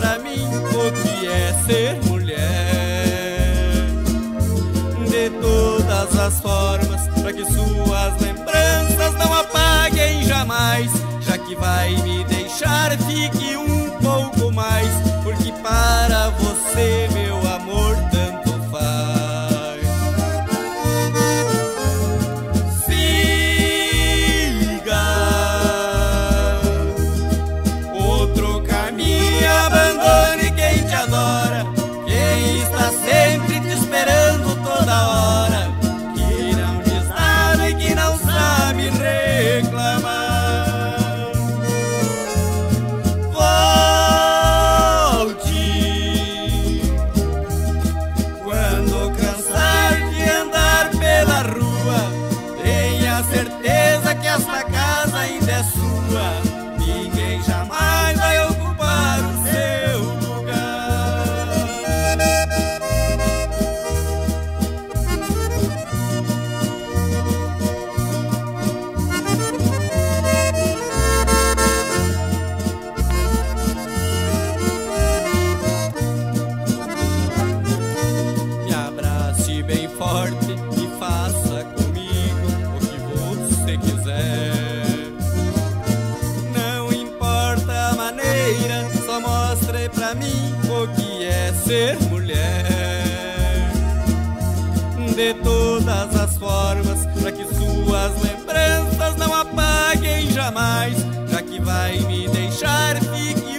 pra mim o que é ser mulher. De todas as formas, pra que suas lembranças não apaguem jamais. Já que vai me deixar, fique um pouco mais, porque para você, meu amor, tanto faz. Siga outro caminho, abandone quem te adora, quem está sempre te esperando toda hora, que não diz nada e que não sabe reclamar. Certeza que esta casa ainda é sua, ninguém jamais vai ocupar o seu lugar. Me abrace bem forte e faça se quiser. Não importa a maneira, só mostre pra mim o que é ser mulher. De todas as formas, pra que suas lembranças não apaguem jamais. Já que vai me deixar, fique